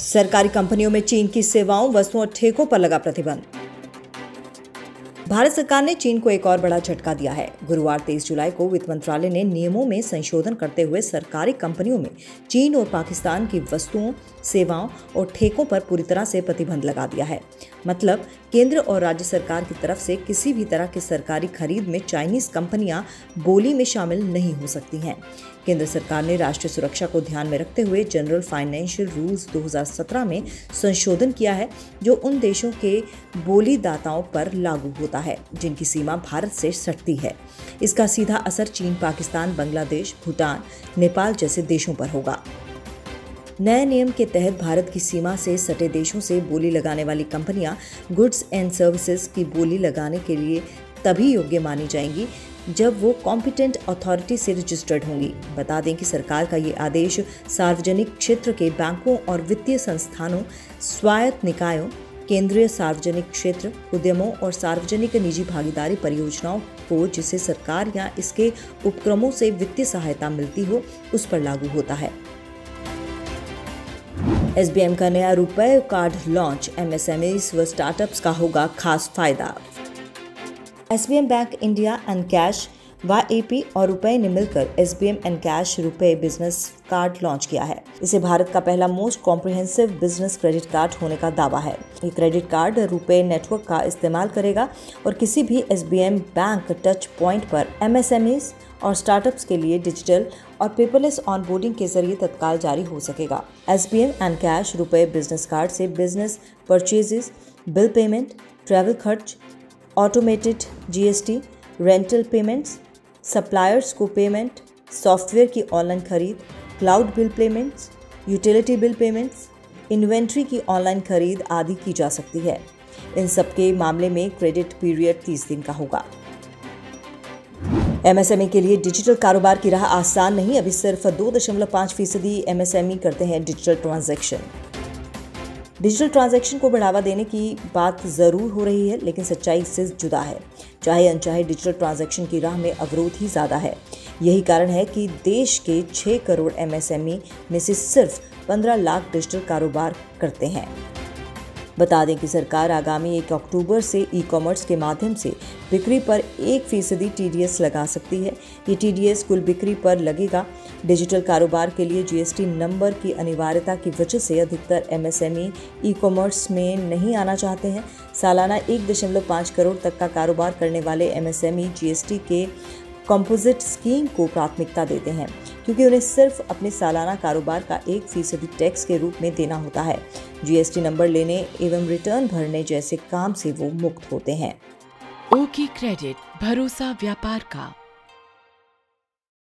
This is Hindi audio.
सरकारी कंपनियों में चीन की सेवाओं, वस्तुओं और ठेकों पर लगा प्रतिबंध। भारत सरकार ने चीन को एक और बड़ा झटका दिया है। गुरुवार 23 जुलाई को वित्त मंत्रालय ने नियमों में संशोधन करते हुए सरकारी कंपनियों में चीन और पाकिस्तान की वस्तुओं, सेवाओं और ठेकों पर पूरी तरह से प्रतिबंध लगा दिया है। मतलब केंद्र और राज्य सरकार की तरफ से किसी भी तरह की सरकारी खरीद में चाइनीज कंपनियां बोली में शामिल नहीं हो सकती हैं। केंद्र सरकार ने राष्ट्रीय सुरक्षा को ध्यान में रखते हुए जनरल फाइनेंशियल रूल्स 2017 में संशोधन किया है, जो उन देशों के बोलीदाताओं पर लागू होता है जिनकी सीमा भारत से सटती है। इसका सीधा असर चीन, पाकिस्तान, बांग्लादेश, भूटान, नेपाल जैसे देशों पर होगा। नए नियम के तहत भारत की सीमा से सटे देशों से बोली लगाने वाली कंपनियां गुड्स एंड सर्विसेज की बोली लगाने के लिए तभी योग्य मानी जाएंगी जब वो कॉम्पिटेंट अथॉरिटी से रजिस्टर्ड होंगी। बता दें कि सरकार का ये आदेश सार्वजनिक क्षेत्र के बैंकों और वित्तीय संस्थानों, स्वायत्त निकायों, केंद्रीय सार्वजनिक क्षेत्र उद्यमों और सार्वजनिक निजी भागीदारी परियोजनाओं को जिसे सरकार या इसके उपक्रमों से वित्तीय सहायता मिलती हो, उस पर लागू होता है। SBM का नया रुपए कार्ड लॉन्च, MSMEs व स्टार्टअप्स का होगा खास फायदा। SBM bank India and cash YAP और रुपए ने मिलकर SBM and cash RuPay business card launch किया है। इसे भारत का पहला most comprehensive business credit card होने का दावा है। ये क्रेडिट कार्ड रुपए नेटवर्क का इस्तेमाल करेगा और किसी भी SBM बैंक टच पॉइंट पर MSMEs और स्टार्टअप्स के लिए डिजिटल और पेपरलेस ऑनबोर्डिंग के जरिए तत्काल जारी हो सकेगा। SBM and cash RuPay business card से business purchases, bill payment, travel खर्च, automated GST, rental payments, suppliers को पेमेंट, सॉफ्टवेयर की ऑनलाइन खरीद, cloud bill payments, utility bill payments, inventory की ऑनलाइन खरीद आदि की जा सकती है। इन सब के मामले में क्रेडिट पीरियड 30 दिन का होगा। MSME के लिए डिजिटल कारोबार की राह आसान नहीं। अभी सिर्फ 2.5% MSME करते हैं डिजिटल ट्रांजैक्शन। डिजिटल ट्रांजैक्शन को बढ़ावा देने की बात ज़रूर हो रही है, लेकिन सच्चाई इससे जुदा है। चाहे अनचाहे डिजिटल ट्रांजैक्शन की राह में अवरोध ही ज़्यादा है। यही कारण है कि देश के 6 करोड़ MSME में से सिर्फ 15 लाख डिजिटल कारोबार करते हैं। बता दें कि सरकार आगामी 1 अक्टूबर से ई-कॉमर्स के माध्यम से बिक्री पर 1% TDS लगा सकती है। ये TDS कुल बिक्री पर लगेगा। डिजिटल कारोबार के लिए GST नंबर की अनिवार्यता की वजह से अधिकतर MSME ई-कॉमर्स में नहीं आना चाहते हैं। सालाना 1.5 करोड़ तक का कारोबार करने वाले MSME GST के कंपोजिट स्कीम को प्राथमिकता देते हैं, क्योंकि उन्हें सिर्फ अपने सालाना कारोबार का 1% टैक्स के रूप में देना होता है। GST नंबर लेने एवं रिटर्न भरने जैसे काम से वो मुक्त होते हैं। ओके क्रेडिट, भरोसा व्यापार का।